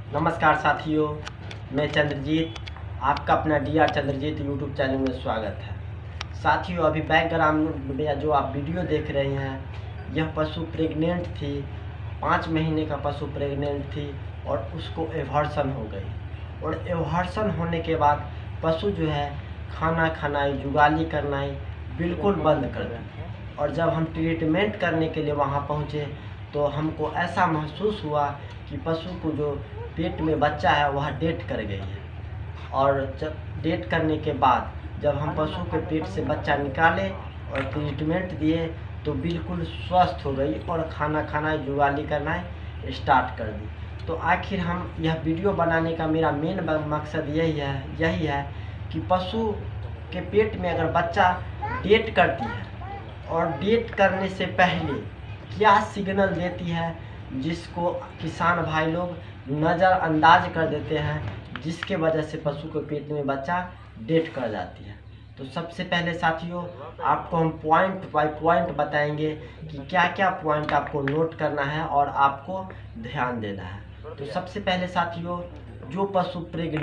नमस्कार साथियों, मैं चंद्रजीत, आपका अपना DR चंद्रजीत यूट्यूब चैनल में स्वागत है। साथियों, अभी बैकग्राउंड में जो आप वीडियो देख रहे हैं, यह पशु प्रेग्नेंट थी। 5 महीने का पशु प्रेग्नेंट थी और उसको एबॉर्शन हो गई। और एबॉर्शन होने के बाद पशु जो है खाना खाना, जुगाली करना बिल्कुल बंद कर दी। और जब हम ट्रीटमेंट करने के लिए वहाँ पहुँचे तो हमको ऐसा महसूस हुआ कि पशु को जो पेट में बच्चा है वह डेथ कर गई है। और जब डेथ करने के बाद जब हम पशु के पेट से बच्चा निकाले और ट्रीटमेंट दिए तो बिल्कुल स्वस्थ हो गई और खाना खाना, जुगाली करना स्टार्ट कर दी। तो आखिर हम यह वीडियो बनाने का मेरा मेन मकसद यही है कि पशु के पेट में अगर बच्चा डेथ करती है और डेथ करने से पहले क्या सिग्नल देती है, जिसको किसान भाई लोग नज़रअंदाज कर देते हैं, जिसके वजह से पशु के पेट में बच्चा डेथ कर जाती है। तो सबसे पहले साथियों, आपको हम पॉइंट बाय पॉइंट बताएंगे कि क्या क्या पॉइंट आपको नोट करना है और आपको ध्यान देना है। तो सबसे पहले साथियों, जो पशु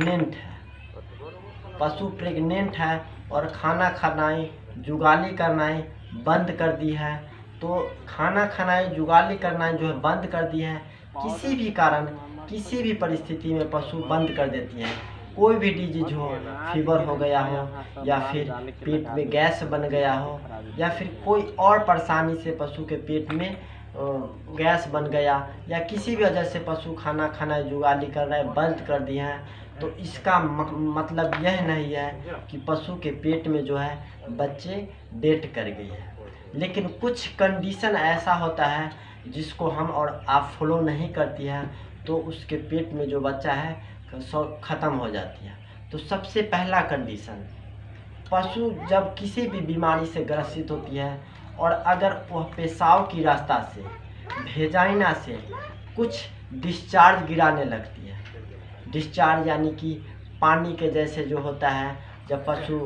प्रेग्नेंट है और खाना खाना, जुगाली करना बंद कर दी है, तो खाना खाना, जुगाली करना जो है बंद कर दी है, किसी भी कारण, किसी भी परिस्थिति में पशु बंद कर देती है। कोई भी डिजीज हो, फीवर हो गया हो, या फिर पेट में गैस बन गया हो, या फिर कोई और परेशानी से पशु के पेट में गैस बन गया, या किसी भी वजह से पशु खाना खाना, जुगाली कर रहा है, बंद कर दिए हैं, तो इसका मतलब यह नहीं है कि पशु के पेट में जो है बच्चे डेथ कर गई है। लेकिन कुछ कंडीशन ऐसा होता है जिसको हम और आप फॉलो नहीं करती है, तो उसके पेट में जो बच्चा है ख़त्म हो जाती है। तो सबसे पहला कंडीशन, पशु जब किसी भी बीमारी से ग्रसित होती है और अगर वह पेशाब की रास्ता से, भेजाइना से कुछ डिस्चार्ज गिराने लगती है। डिस्चार्ज यानी कि पानी के जैसे जो होता है, जब पशु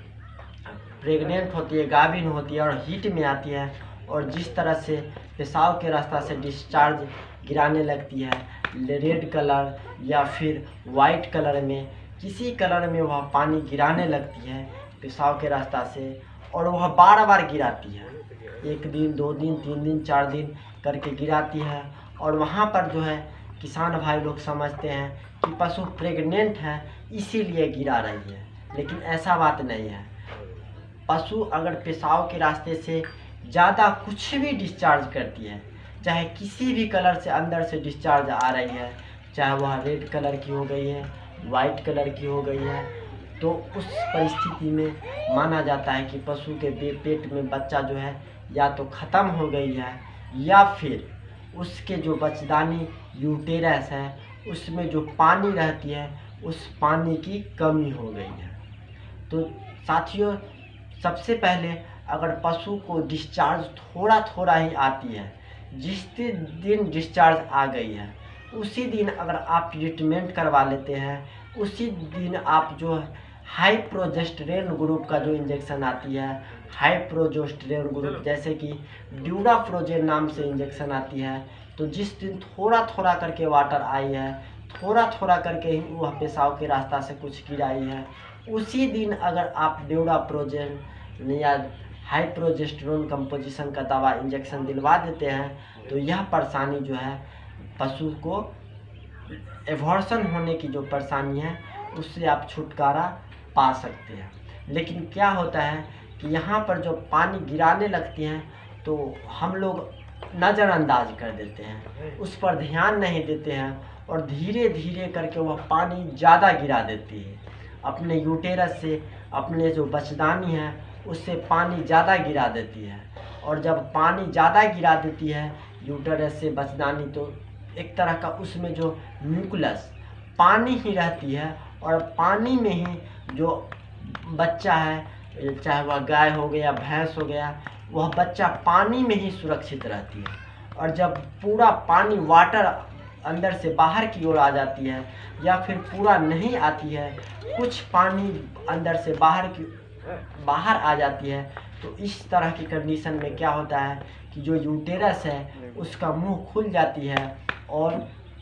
प्रेग्नेंट होती है, गाभिन होती है और हीट में आती है, और जिस तरह से पेशाब के रास्ता से डिस्चार्ज गिराने लगती है, रेड कलर या फिर वाइट कलर में, किसी कलर में वह पानी गिराने लगती है पेशाब के रास्ता से, और वह बार बार गिराती है, 1 दिन 2 दिन 3 दिन 4 दिन करके गिराती है। और वहाँ पर जो है किसान भाई लोग समझते हैं कि पशु प्रेग्नेंट है इसीलिए गिरा रही है, लेकिन ऐसा बात नहीं है। पशु अगर पेशाब के रास्ते से ज़्यादा कुछ भी डिस्चार्ज करती है, चाहे किसी भी कलर से अंदर से डिस्चार्ज आ रही है, चाहे वह रेड कलर की हो गई है, वाइट कलर की हो गई है, तो उस परिस्थिति में माना जाता है कि पशु के पेट में बच्चा जो है या तो ख़त्म हो गई है, या फिर उसके जो बच्चेदानी यूटेरस है उसमें जो पानी रहती है उस पानी की कमी हो गई है। तो साथियों, सबसे पहले अगर पशु को डिस्चार्ज थोड़ा थोड़ा ही आती है, जिस दिन डिस्चार्ज आ गई है उसी दिन अगर आप ट्रीटमेंट करवा लेते हैं, उसी दिन आप जो हाई प्रोजेस्टेरोन ग्रुप का जो इंजेक्शन आती है, हाई प्रोजेस्टेरोन ग्रुप, जैसे कि ड्यूराफ्रोजेन नाम से इंजेक्शन आती है, तो जिस दिन थोड़ा थोड़ा करके वाटर आई है, थोड़ा थोड़ा करके ही वह पेशाब के रास्ता से कुछ गिराई है, उसी दिन अगर आप ड्यूराफ्रोजेन या हाई प्रोजेस्टेरोन कंपोजिशन का दवा इंजेक्शन दिलवा देते हैं, तो यह परेशानी जो है पशु को एबॉर्शन होने की जो परेशानी है उससे आप छुटकारा पा सकते हैं। लेकिन क्या होता है कि यहाँ पर जो पानी गिराने लगती हैं तो हम लोग नज़रअंदाज कर देते हैं, उस पर ध्यान नहीं देते हैं, और धीरे धीरे करके वह पानी ज़्यादा गिरा देती है। अपने यूटेरस से, अपने जो बच्चेदानी है उससे पानी ज़्यादा गिरा देती है, और जब पानी ज़्यादा गिरा देती है यूटेरस से बच्चेदानी, तो एक तरह का उसमें जो न्यूक्लियस पानी ही रहती है, और पानी में ही जो बच्चा है, चाहे वह गाय हो गया, भैंस हो गया, वह बच्चा पानी में ही सुरक्षित रहती है। और जब पूरा पानी, वाटर अंदर से बाहर की ओर आ जाती है, या फिर पूरा नहीं आती है, कुछ पानी अंदर से बाहर आ जाती है, तो इस तरह की कंडीशन में क्या होता है कि जो यूटेरस है उसका मुंह खुल जाती है, और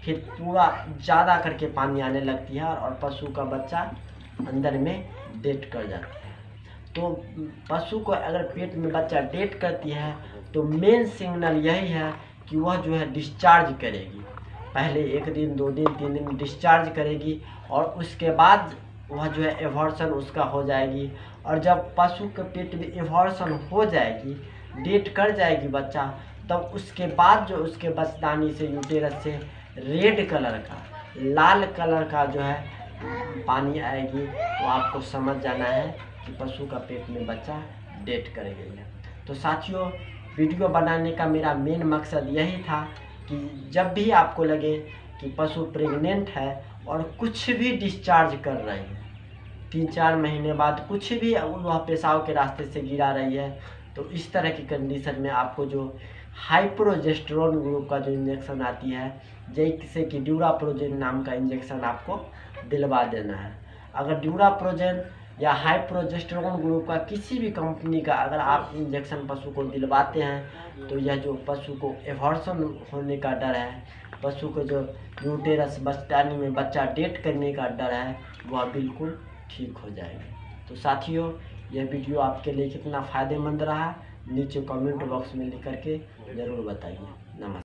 फिर पूरा ज़्यादा करके पानी आने लगती है और पशु का बच्चा अंदर में डेथ कर जाती है। तो पशु को अगर पेट में बच्चा डेथ करती है तो मेन सिग्नल यही है कि वह जो है डिस्चार्ज करेगी। पहले 1 दिन 2 दिन 3 दिन डिस्चार्ज करेगी और उसके बाद वह जो है एबॉर्शन उसका हो जाएगी। और जब पशु के पेट में एबॉर्शन हो जाएगी, डेथ कर जाएगी बच्चा, तब उसके बाद जो उसके बच्चेदानी से यूटेरस से रेड कलर का, लाल कलर का जो है पानी आएगी, तो आपको समझ जाना है कि पशु का पेट में बच्चा डेथ कर गई है। तो साथियों, वीडियो बनाने का मेरा मेन मकसद यही था कि जब भी आपको लगे कि पशु प्रेग्नेंट है और कुछ भी डिस्चार्ज कर रही है, 3-4 महीने बाद कुछ भी वह पेशाब के रास्ते से गिरा रही है, तो इस तरह की कंडीशन में आपको जो हाई प्रोजेस्टेरोन ग्रुप का जो इंजेक्शन आती है, जैसे कि ड्यूराप्रोजेन नाम का इंजेक्शन आपको दिलवा देना है। अगर ड्यूराप्रोजेन या हाई प्रोजेस्टेरोन ग्रुप का किसी भी कंपनी का अगर आप इंजेक्शन पशु को दिलवाते हैं, तो यह जो पशु को एबॉर्शन होने का डर है, पशु को जो यूटेरस बच्चेदानी में बच्चा डेथ करने का डर है, वह बिल्कुल ठीक हो जाएगा। तो साथियों, यह वीडियो आपके लिए कितना फ़ायदेमंद रहा, नीचे कमेंट बॉक्स में लिख करके ज़रूर बताइए। नमस्कार।